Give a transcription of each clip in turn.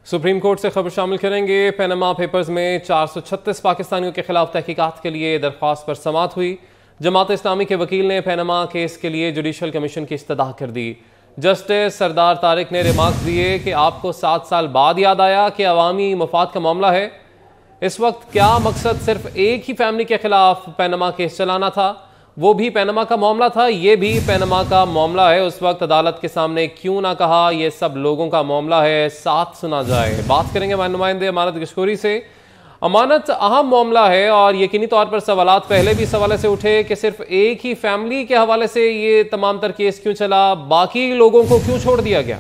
Supreme court से खबर शामिल करेंगे। पैनामा पेपर्स में 436 पाकिस्तानियों के खिलाफ तहकीकात के लिए दरख्वास्त पर समाअत हुई। जमात इस्लामी के वकील ने पैनामा केस के लिए जुडिशल कमीशन की इस्तदा कर दी। जस्टिस सरदार तारिक ने रिमार्क्स दिए कि आपको 7 साल बाद याद आया कि अवामी मफाद का मामला है। इस वक्त क्या मकसद सिर्फ एक ही फैमिली के खिलाफ पैनामा केस चलाना था? वो भी पैनामा का मामला था, ये भी पैनामा का मामला है। उस वक्त अदालत के सामने क्यों ना कहा ये सब लोगों का मामला है, साथ सुना जाए। बात करेंगे हमारे नुमाइंदे अमानत गशकोरी से। अमानत, अहम मामला है और यकीनी तौर पर सवालात पहले भी इस हवाले से उठे कि सिर्फ एक ही फैमिली के हवाले से ये तमाम तर केस क्यों चला, बाकी लोगों को क्यों छोड़ दिया गया?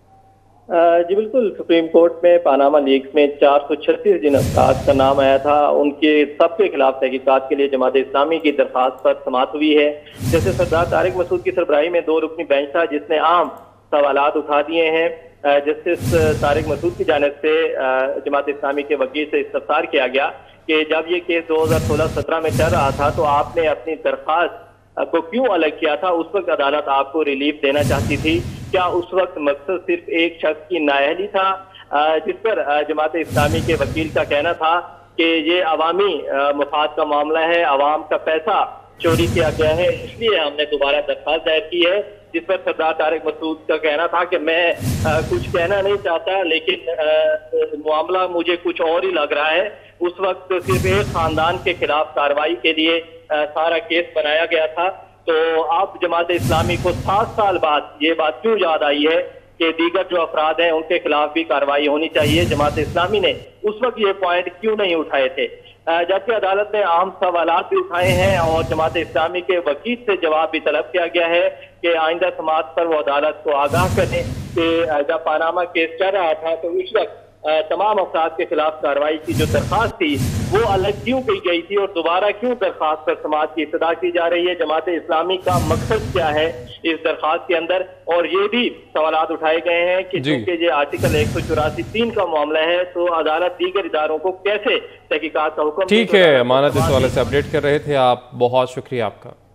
जी बिल्कुल, सुप्रीम कोर्ट में पानामा लीक्स में 436 जिन अफराद का नाम आया था, उनके सबके खिलाफ तहकीकात के लिए जमात इस्लामी की दरख्वास्त पर समाअत हुई है। जैसे सरदार तारिक मसूद की सरबराही में 2 रुकनी बेंच था जिसने आम सवालात उठा दिए हैं। जस्टिस तारिक मसूद की जानिब से जमात इस्लामी के वकील से इस्तफसार किया गया कि जब ये केस 2016-17 में चल रहा था तो आपने अपनी दरख्वास्त को क्यों अलग किया था? उस वक्त अदालत आपको रिलीफ देना चाहती थी। क्या उस वक्त मकसद सिर्फ एक शख्स की नाअहली था? जिस पर जमात इस्लामी के वकील का कहना था कि ये अवामी मफाद का मामला है, अवाम का पैसा चोरी किया गया है, इसलिए हमने दोबारा दरख्वास्त दायर की है। जिस पर सरदार तारिक मसूद का कहना था कि मैं कुछ कहना नहीं चाहता, लेकिन मामला मुझे कुछ और ही लग रहा है। उस वक्त सिर्फ एक खानदान के खिलाफ कार्रवाई के लिए सारा केस बनाया गया था। तो अब जमात इस्लामी को 7 साल बाद ये बात क्यों याद आई है कि दीगर जो अफराद हैं उनके खिलाफ भी कार्रवाई होनी चाहिए? जमात इस्लामी ने उस वक्त ये पॉइंट क्यों नहीं उठाए थे? जबकि अदालत ने अहम सवालात भी उठाए हैं और जमात इस्लामी के वकील से जवाब भी तलब किया गया है कि आइंदा समाअत पर वो अदालत को आगाह करें कि जब पानामा केस चल रहा था तो उस वक्त तमाम अफराद के खिलाफ कार्रवाई की जो दरख्वास्त थी वो अलग क्यों की गई थी और दोबारा क्यों दरख्वास्त पर समाअत की इब्तिदा की जा रही है? जमात इस्लामी का मकसद क्या है इस दरख्वास्त के अंदर? और ये भी सवालात उठाए गए हैं कि चूंकि ये आर्टिकल 184(3) का मामला है तो अदालत दीगर इदारों को कैसे तहकीकात का हुक्म? ठीक है, अमानत इस हवाले से अपडेट कर रहे थे आप, बहुत शुक्रिया आपका।